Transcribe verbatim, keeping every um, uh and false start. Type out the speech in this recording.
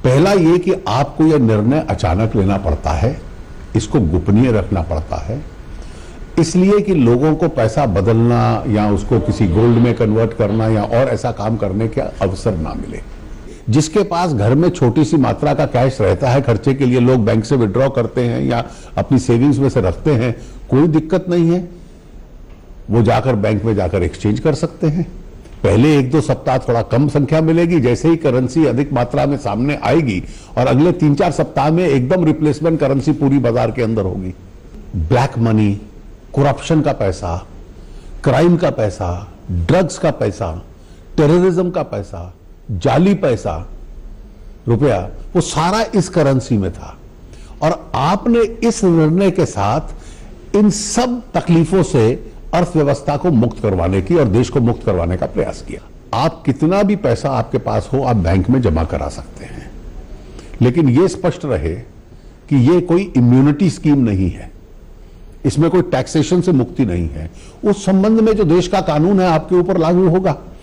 पहला ये कि आपको यह निर्णय अचानक लेना पड़ता है, इसको गोपनीय रखना पड़ता है, इसलिए कि लोगों को पैसा बदलना या उसको किसी गोल्ड में कन्वर्ट करना या और ऐसा काम करने का अवसर ना मिले। जिसके पास घर में छोटी सी मात्रा का कैश रहता है, खर्चे के लिए लोग बैंक से विड्रॉ करते हैं या अपनी सेविंग्स में से रखते हैं, कोई दिक्कत नहीं है, वो जाकर बैंक में जाकर एक्सचेंज कर सकते हैं। पहले एक दो सप्ताह थोड़ा कम संख्या मिलेगी, जैसे ही करेंसी अधिक मात्रा में सामने आएगी और अगले तीन चार सप्ताह में एकदम रिप्लेसमेंट करेंसी पूरी बाजार के अंदर होगी। ब्लैक मनी, करप्शन का पैसा, क्राइम का पैसा, ड्रग्स का पैसा, टेररिज्म का पैसा, जाली पैसा, रुपया, वो सारा इस करेंसी में था। और आपने इस निर्णय के साथ इन सब तकलीफों से अर्थव्यवस्था को मुक्त करवाने की और देश को मुक्त करवाने का प्रयास किया। आप कितना भी पैसा आपके पास हो आप बैंक में जमा करा सकते हैं, लेकिन यह स्पष्ट रहे कि यह कोई इम्यूनिटी स्कीम नहीं है, इसमें कोई टैक्सेशन से मुक्ति नहीं है। उस संबंध में जो देश का कानून है आपके ऊपर लागू होगा।